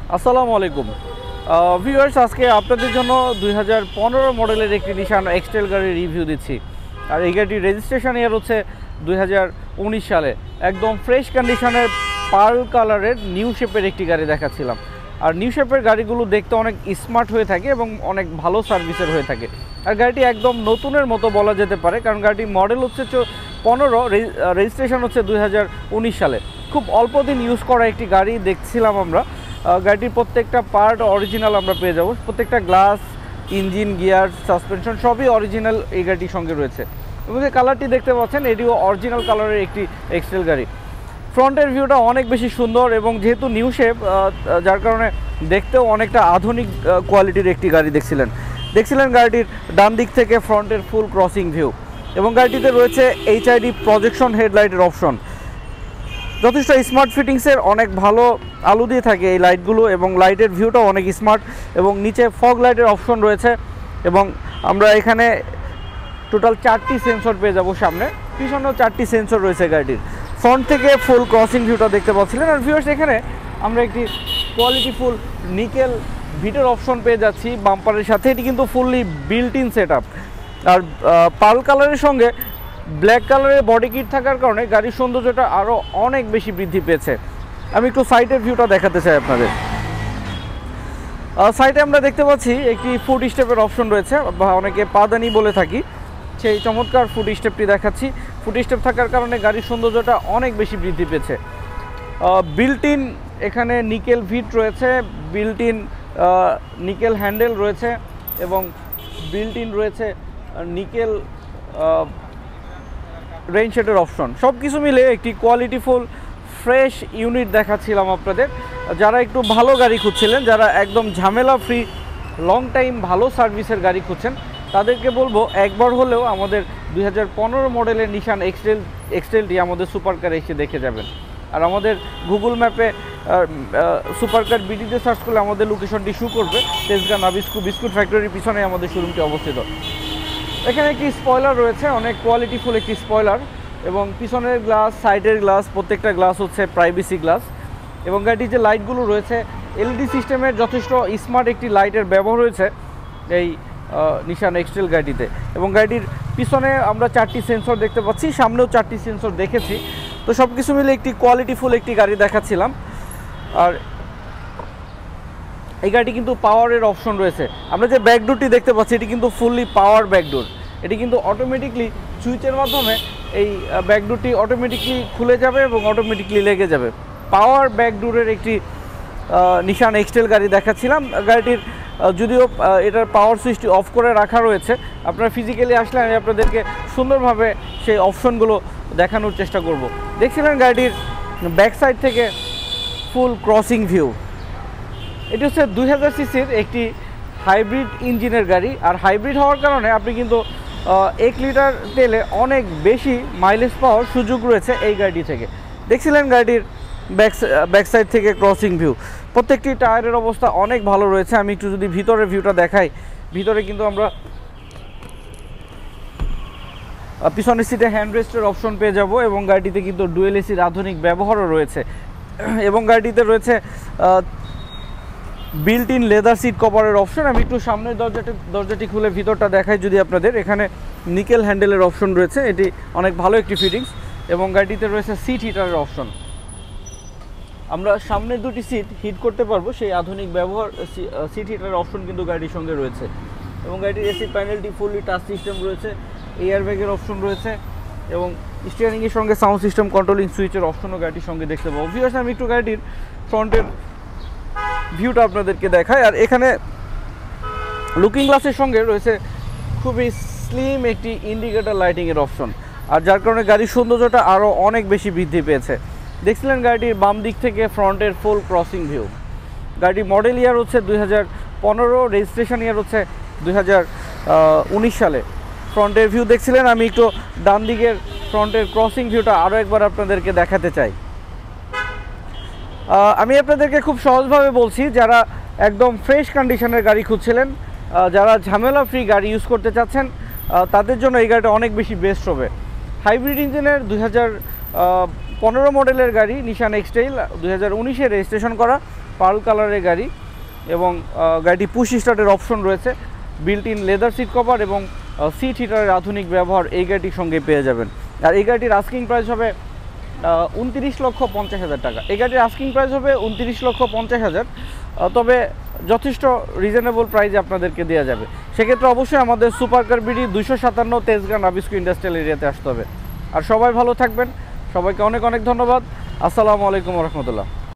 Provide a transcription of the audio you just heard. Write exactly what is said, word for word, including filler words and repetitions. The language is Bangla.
আসসালামু আলাইকুম ভিউয়ার্স, আজকে আপনাদের জন্য দুই হাজার পনেরো মডেলের একটি নিশান এক্স ট্রেল গাড়ির রিভিউ দিচ্ছি। আর এই গাড়িটির রেজিস্ট্রেশন ইয়ার হচ্ছে দুই হাজার উনিশ সালে। একদম ফ্রেশ কন্ডিশনের পার্ল কালারের নিউ শেপের একটি গাড়ি দেখাচ্ছিলাম। আর নিউ শেপের গাড়িগুলো দেখতে অনেক স্মার্ট হয়ে থাকে এবং অনেক ভালো সার্ভিসের হয়ে থাকে। আর গাড়িটি একদম নতুনের মতো বলা যেতে পারে, কারণ গাড়িটির মডেল হচ্ছে পনেরো, রেজিস্ট্রেশন হচ্ছে দুই হাজার উনিশ সালে। খুব অল্প দিন ইউজ করা একটি গাড়ি দেখছিলাম আমরা। গাড়িটির প্রত্যেকটা পার্ট অরিজিনাল আমরা পেয়ে যাব, প্রত্যেকটা গ্লাস, ইঞ্জিন, গিয়ার, সাসপেনশন সবই অরিজিনাল এই গাড়িটির সঙ্গে রয়েছে। এবং যে কালারটি দেখতে পাচ্ছেন এটিও অরিজিনাল কালারের একটি এক্স ট্রেল গাড়ি। ফ্রন্টের ভিউটা অনেক বেশি সুন্দর এবং যেহেতু নিউ শেপ, যার কারণে দেখতেও অনেকটা আধুনিক কোয়ালিটির একটি গাড়ি দেখছিলেন দেখছিলেন গাড়িটির ডান দিক থেকে ফ্রন্টের ফুল ক্রসিং ভিউ এবং গাড়িটিতে রয়েছে এইচআইডি প্রজেকশন হেডলাইটের অপশন। যথেষ্ট স্মার্ট ফিটিংসের, অনেক ভালো আলো দিয়ে থাকে এই লাইটগুলো এবং লাইটের ভিউটাও অনেক স্মার্ট। এবং নিচে ফগ লাইটের অপশন রয়েছে এবং আমরা এখানে টোটাল চারটি সেন্সর পেয়ে যাব সামনে, পিছনেও চারটি সেন্সর রয়েছে গাড়িটির। ফ্রন্ট থেকে ফুল ক্রসিং ভিউটা দেখতে পাচ্ছিলেন। আর ভিউয়ার্স, এখানে আমরা একটি কোয়ালিটিফুল নিকেল ভিটের অপশন পেয়ে যাচ্ছি বাম্পারের সাথে। এটি কিন্তু fully built in set up. আর পার্ল কালারের সঙ্গে ব্ল্যাক কালারের বডি কিট থাকার কারণে গাড়ির সৌন্দর্যটা আরও অনেক বেশি বৃদ্ধি পেয়েছে। আমি একটু সাইডের ভিউটা দেখাতে চাই আপনাদের। সাইডে আমরা দেখতে পাচ্ছি একটি ফুট স্টেপের অপশন রয়েছে, বা অনেকে পাদানি বলে থাকি, সেই চমৎকার ফুট স্টেপটি দেখাচ্ছি। ফুট স্টেপ থাকার কারণে গাড়ির সৌন্দর্যটা অনেক বেশি বৃদ্ধি পেয়েছে। বিল্ট ইন এখানে নিকেল ভিট রয়েছে, বিল্ট ইন নিকেল হ্যান্ডেল রয়েছে এবং বিল্ট ইন রয়েছে নিকেল রেইন শেডের অপশন। সব কিছু মিলে একটি কোয়ালিটিফুল ফ্রেশ ইউনিট দেখাচ্ছিলাম আপনাদের। যারা একটু ভালো গাড়ি খুঁজছিলেন, যারা একদম ঝামেলা ফ্রি লং টাইম ভালো সার্ভিসের গাড়ি খুঁজছেন, তাদেরকে বলবো একবার হলেও আমাদের দুই হাজার পনেরো মডেলের নিশান এক্সট্রেল এক্সট্রেলটি আমাদের সুপার কারে এসে দেখে যাবেন। আর আমাদের গুগল ম্যাপে সুপার কার বিডিতে সার্চ করলে আমাদের লোকেশনটি শো করবে। তেজগাঁ নাবিস্কু বিস্কুট ফ্যাক্টরির পিছনে আমাদের শোরুমটি অবস্থিত। এখানে একটি স্পয়লার রয়েছে, অনেক কোয়ালিটিফুল একটি স্পয়লার, এবং পিছনের গ্লাস, সাইডের গ্লাস, প্রত্যেকটা গ্লাস হচ্ছে প্রাইভেসি গ্লাস। এবং গাড়িটির যে লাইটগুলো রয়েছে এলইডি সিস্টেমের যথেষ্ট স্মার্ট একটি লাইটের ব্যবহার হয়েছে এই নিশান এক্সট্রেল গাড়িটিতে। এবং গাড়িটির পিছনে আমরা চারটি সেন্সর দেখতে পাচ্ছি, সামনেও চারটি সেন্সর দেখেছি। তো সব কিছু মিলে একটি কোয়ালিটিফুল একটি গাড়ি দেখাচ্ছিলাম। আর এই গাড়িটি কিন্তু পাওয়ারের অপশন রয়েছে। আমরা যে ব্যাকডোরটি দেখতে পাচ্ছি এটি কিন্তু ফুললি পাওয়ার ব্যাকডোর। এটি কিন্তু অটোমেটিকলি সুইচের মাধ্যমে এই ব্যাকডোরটি অটোমেটিকলি খুলে যাবে এবং অটোমেটিকলি লেগে যাবে। পাওয়ার ব্যাকডোরের একটি নিশান এক্সট্রেল গাড়ি দেখাচ্ছিলাম। গাড়িটির যদিও এটার পাওয়ার সুইচটি অফ করে রাখা রয়েছে, আপনারা ফিজিক্যালি আসলে আমি আপনাদেরকে সুন্দরভাবে সেই অপশনগুলো দেখানোর চেষ্টা করব। দেখছিলেন গাড়িটির ব্যাক সাইড থেকে ফুল ক্রসিং ভিউ। এটি হচ্ছে দুই হাজার সিসির একটি হাইব্রিড ইঞ্জিনের গাড়ি। আর হাইব্রিড হওয়ার কারণে আপনি কিন্তু এক লিটার তেলে অনেক বেশি মাইলেজ পাওয়ার সুযোগ রয়েছে এই গাড়িটি থেকে। দেখছিলেন গাড়িটির ব্যাক ব্যাক সাইড থেকে ক্রসিং ভিউ। প্রত্যেকটি টায়ারের অবস্থা অনেক ভালো রয়েছে। আমি একটু যদি ভিতরের ভিউটা দেখাই, ভিতরে কিন্তু আমরা পিছনের সিটে হ্যান্ড রেস্টের অপশন পেয়ে যাব এবং গাড়িটিতে কিন্তু ডুয়েল এসির আধুনিক ব্যবহারও রয়েছে। এবং গাড়িটিতে রয়েছে বিল্ট ইন লেদার সিট কভারের অপশন। আমি একটু সামনের দরজাটি দরজাটি খুলে ভিতরটা দেখাই যদি আপনাদের। এখানে নিকেল হ্যান্ডেলের অপশন রয়েছে, এটি অনেক ভালো একটি ফিটিংস। এবং গাড়িটিতে রয়েছে সিট হিটারের অপশন। আমরা সামনের দুটি সিট হিট করতে পারবো, সেই আধুনিক ব্যবহার সিট হিটারের অপশন কিন্তু গাড়ির সঙ্গে রয়েছে। এবং গাড়িটির এসি প্যানেলটি ফুললি টাচ সিস্টেম রয়েছে, এয়ারব্যাগের অপশন রয়েছে এবং স্টিয়ারিংয়ের সঙ্গে সাউন্ড সিস্টেম কন্ট্রোলিং সুইচের অপশনও গাড়িটির সঙ্গে দেখতে পাবো। ভিউয়ার্স, আমি একটু গাড়িটির ফ্রন্টের ভিউটা আপনাদেরকে দেখাই। আর এখানে লুকিং গ্লাসের সঙ্গে রয়েছে খুবই স্লিম একটি ইন্ডিকেটর লাইটিংয়ের অপশন, আর যার কারণে গাড়ির সৌন্দর্যটা আরও অনেক বেশি বৃদ্ধি পেয়েছে। দেখছিলেন গাড়িটির বাম দিক থেকে ফ্রন্টের ফুল ক্রসিং ভিউ। গাড়িটির মডেল ইয়ার হচ্ছে দুই হাজার পনেরো, রেজিস্ট্রেশন ইয়ার হচ্ছে দুই হাজার উনিশ সালে। ফ্রন্টের ভিউ দেখছিলেন, আমি একটু ডান দিকের ফ্রন্টের ক্রসিং ভিউটা আরও একবার আপনাদেরকে দেখাতে চাই। আমি আপনাদেরকে খুব সহজভাবে বলছি, যারা একদম ফ্রেশ কন্ডিশনের গাড়ি খুঁজছিলেন, যারা ঝামেলা ফ্রি গাড়ি ইউজ করতে চাচ্ছেন, তাদের জন্য এই গাড়িটা অনেক বেশি বেস্ট হবে। হাইব্রিড ইঞ্জিনের দুই হাজার পনেরো মডেলের গাড়ি নিশান এক্স ট্রেইল, দুই হাজার উনিশে রেজিস্ট্রেশন করা। পার্ল কালারের গাড়ি এবং গাড়িটি পুশ স্টার্টের অপশন রয়েছে, built in leather seat cover এবং সিট হিটারের আধুনিক ব্যবহার এই গাড়িটির সঙ্গে পেয়ে যাবেন। আর এই গাড়িটির আস্কিং প্রাইস হবে উনত্রিশ লক্ষ পঞ্চাশ হাজার টাকা। এই গাড়ির আস্কিং প্রাইস হবে উনত্রিশ লক্ষ পঞ্চাশ হাজার, তবে যথেষ্ট রিজনেবল প্রাইসে আপনাদেরকে দেওয়া যাবে। সেক্ষেত্রে অবশ্যই আমাদের সুপার কার বিডি দুইশো সাতান্ন তেজগাঁ নাবিস্কো ইন্ডাস্ট্রিয়াল এরিয়াতে আসতে হবে। আর সবাই ভালো থাকবেন, সবাইকে অনেক অনেক ধন্যবাদ। আসসালামু আলাইকুম রহমতুল্লাহ।